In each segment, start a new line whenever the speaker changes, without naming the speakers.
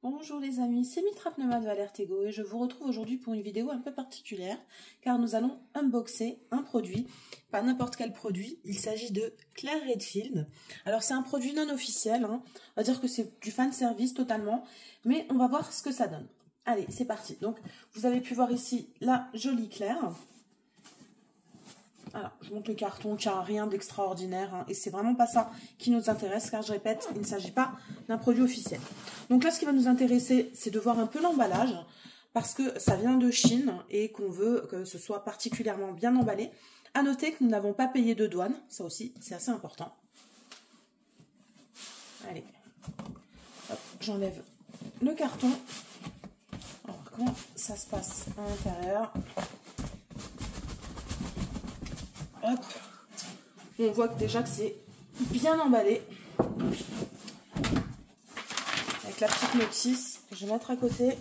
Bonjour les amis, c'est Mitra Pneuma de Alertego et je vous retrouve aujourd'hui pour une vidéo un peu particulière car nous allons unboxer un produit, pas n'importe quel produit, il s'agit de Claire Redfield. Alors c'est un produit non officiel, on va dire que c'est du fan service totalement, mais on va voir ce que ça donne. Allez, c'est parti. Donc vous avez pu voir ici la jolie Claire. Alors, je montre le carton qui n'a rien d'extraordinaire et c'est vraiment pas ça qui nous intéresse car je répète, il ne s'agit pas d'un produit officiel. Donc là, ce qui va nous intéresser, c'est de voir un peu l'emballage parce que ça vient de Chine et qu'on veut que ce soit particulièrement bien emballé. À noter que nous n'avons pas payé de douane, ça aussi, c'est assez important. Allez, j'enlève le carton. Alors, comment ça se passe à l'intérieur ? Hop. On voit que déjà que c'est bien emballé. Avec la petite notice, je vais mettre à côté.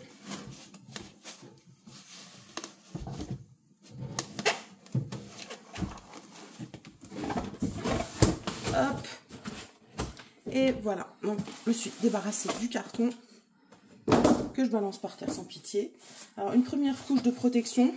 Hop. Et voilà. Donc, je me suis débarrassée du carton que je balance par terre sans pitié. Alors, une première couche de protection.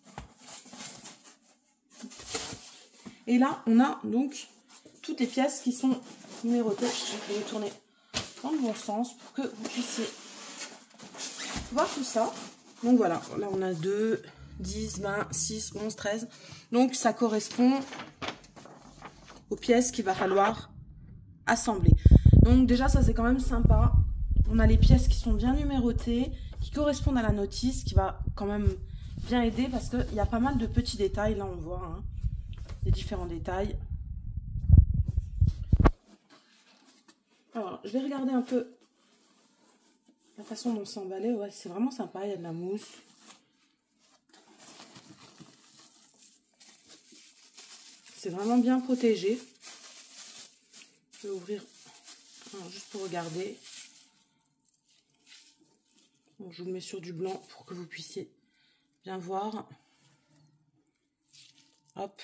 Et là, on a donc toutes les pièces qui sont numérotées. Je vais les tourner dans le bon sens pour que vous puissiez voir tout ça. Donc voilà, là on a 2, 10, 20, 6, 11, 13. Donc ça correspond aux pièces qu'il va falloir assembler. Donc déjà, ça c'est quand même sympa. On a les pièces qui sont bien numérotées, qui correspondent à la notice, qui va quand même bien aider parce qu'il y a pas mal de petits détails. Là, on voit les différents détails. Alors, je vais regarder un peu la façon dont c'est emballé. Ouais, c'est vraiment sympa, il y a de la mousse. C'est vraiment bien protégé. Je vais ouvrir juste pour regarder. Donc, je vous le mets sur du blanc pour que vous puissiez bien voir. Hop.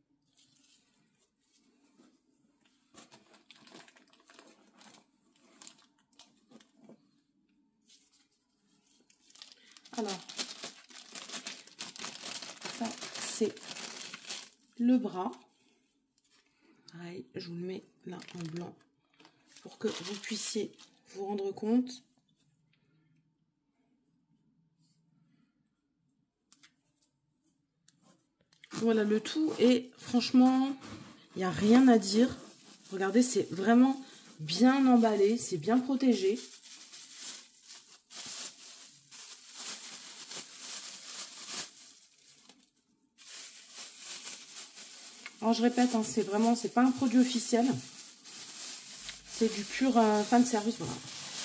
Alors, ça c'est le bras. Pareil, je vous le mets là en blanc pour que vous puissiez vous rendre compte. Voilà le tout et franchement, il n'y a rien à dire. Regardez, c'est vraiment bien emballé, c'est bien protégé. Alors je répète, c'est pas un produit officiel, c'est du pur fan service. Voilà.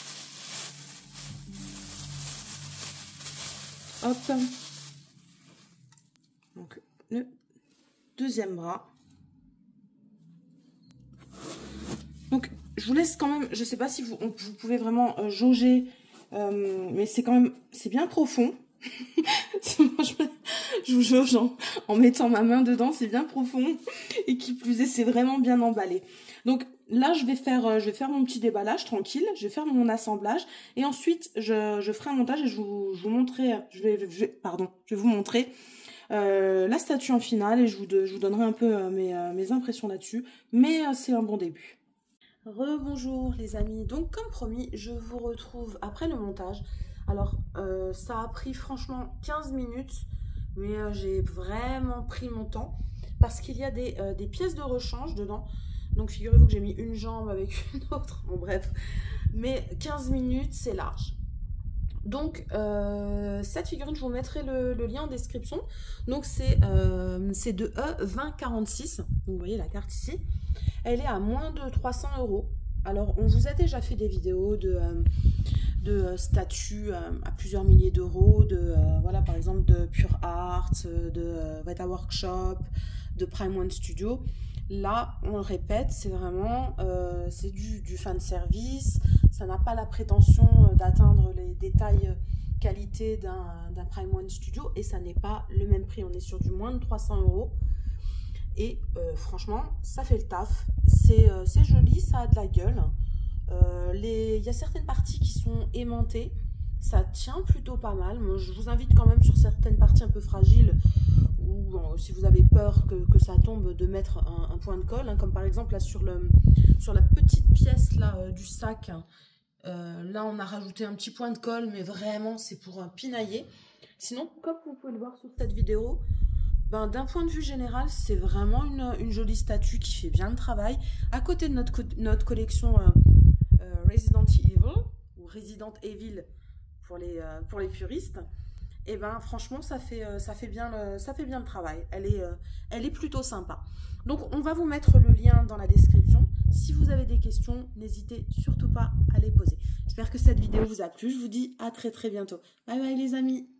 Hop. Donc le deuxième bras. Donc je vous laisse quand même, je sais pas si vous pouvez vraiment jauger, mais c'est bien profond. Je vous jauge en mettant ma main dedans, c'est bien profond et qui plus est, c'est vraiment bien emballé. Donc là, je vais faire mon petit déballage tranquille, je vais faire mon assemblage et ensuite je ferai un montage et je vais vous montrer la statue en finale et je vous donnerai un peu mes impressions là-dessus, mais c'est un bon début. Rebonjour les amis, donc comme promis, je vous retrouve après le montage. Alors, ça a pris franchement 15 minutes, mais j'ai vraiment pris mon temps parce qu'il y a des pièces de rechange dedans. Donc, figurez-vous que j'ai mis une jambe avec une autre, bon bref. Mais 15 minutes, c'est large. Donc, cette figurine, je vous mettrai le lien en description. Donc, c'est de E2046. Vous voyez la carte ici. Elle est à moins de 300 €. Alors, on vous a déjà fait des vidéos de statues à plusieurs milliers d'euros, voilà, par exemple de Pure Art, de Veta Workshop, de Prime One Studio. Là, on le répète, c'est vraiment c'est du fan service. Ça n'a pas la prétention d'atteindre les détails qualité d'un Prime One Studio et ça n'est pas le même prix. On est sur du moins de 300 €. Et franchement, ça fait le taf. C'est joli, ça a de la gueule. Il y a certaines parties qui sont aimantées. Ça tient plutôt pas mal. Moi, je vous invite quand même sur certaines parties un peu fragiles ou si vous avez peur que ça tombe, de mettre un point de colle, hein, comme par exemple là sur la petite pièce là, du sac. Là, on a rajouté un petit point de colle, mais vraiment, c'est pour pinailler. Sinon, comme vous pouvez le voir sur cette vidéo, ben, d'un point de vue général, c'est vraiment une jolie statue qui fait bien le travail. À côté de notre collection Resident Evil, ou Resident Evil pour les puristes, et ben franchement, ça fait bien le travail. Elle est plutôt sympa. Donc, on va vous mettre le lien dans la description. Si vous avez des questions, n'hésitez surtout pas à les poser. J'espère que cette vidéo vous a plu. Je vous dis à très bientôt. Bye bye les amis.